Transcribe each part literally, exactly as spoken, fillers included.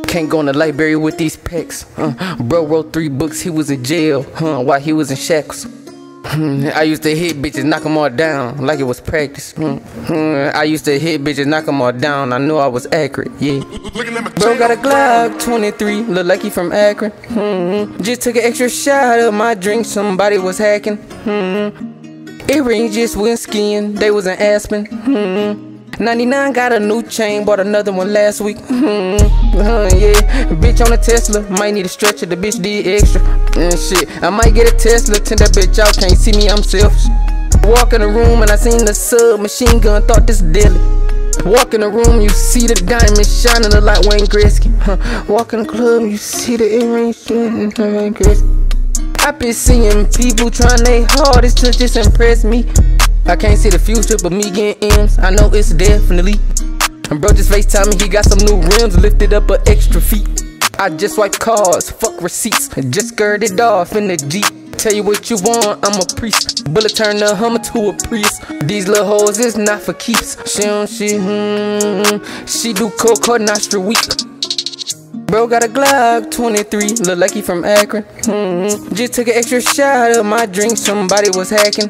Can't go in the library with these packs. Uh, bro wrote three books, he was in jail huh, while he was in shackles. I used to hit bitches, knock them all down like it was practice. I used to hit bitches, knock them all down. I knew I was accurate, yeah. Bro got a Glock twenty-three, look like he from Akron. Just took an extra shot of my drink, somebody was hacking. Earrings just went skiing, they was in Aspen. ninety-nine got a new chain, bought another one last week. Uh, yeah, bitch on a Tesla, might need a stretcher, the bitch did extra. And shit, I might get a Tesla, tell that bitch out, can't see me, I'm selfish. Walk in the room and I seen the sub machine gun, thought this deadly. Walk in the room, you see the diamond shining a lot Wayne Gretzky. Huh. Walk in the club, you see the earrings shining Wayne Gretzky. I been seeing people trying their hardest to just impress me. I can't see the future, but me getting M's, I know it's definitely. And bro just FaceTime me, he got some new rims, lifted up an extra feet. I just swipe cards, fuck receipts, just skirted off in the Jeep. Tell you what you want, I'm a priest. Bullet turn the Hummer to a Prius. These little hoes is not for keeps. She don't, she, hmm, she do coke, her nostril weak. Bro got a Glock twenty-three, look like he from Akron. Hmm, just took an extra shot of my drink, somebody was hacking.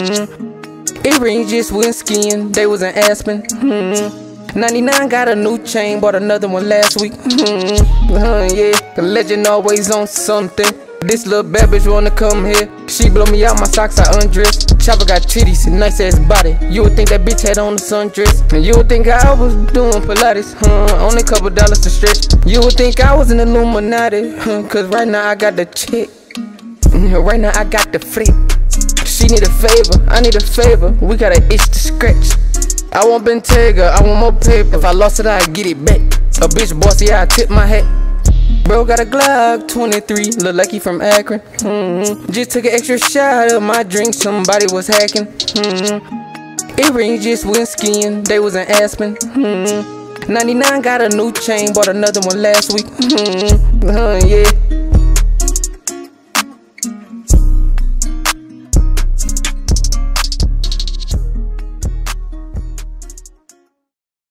Hmm, earrings just went skiing, they was in Aspen. Hmm. ninety-nine got a new chain, bought another one last week. Mm-hmm. uh, yeah, the legend always on something. This little bad bitch wanna come here. She blow me out, my socks I undress. Chopper got titties, nice ass body. You would think that bitch had on a sundress. And you would think I was doing Pilates, huh? Only couple dollars to stretch. You would think I was an Illuminati, huh? Cause right now I got the check. Right now I got the flip. She need a favor, I need a favor. We got an itch to scratch. I want Bentayga, I want more paper. If I lost it, I'd get it back. A bitch bossy, I tip my hat. Bro got a Glock twenty-three, look like he from Akron. Mm-hmm. Just took an extra shot of my drink, somebody was hacking. Mm-hmm. Earrings just went skiing, they was in Aspen. Mm-hmm. ninety-nine got a new chain, bought another one last week. Mm-hmm. uh, yeah.